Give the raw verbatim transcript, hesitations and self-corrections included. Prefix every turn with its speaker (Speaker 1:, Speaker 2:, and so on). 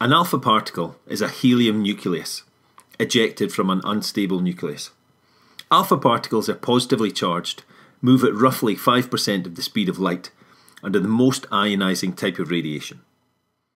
Speaker 1: An alpha particle is a helium nucleus ejected from an unstable nucleus. Alpha particles are positively charged, move at roughly five percent of the speed of light, and are the most ionizing type of radiation.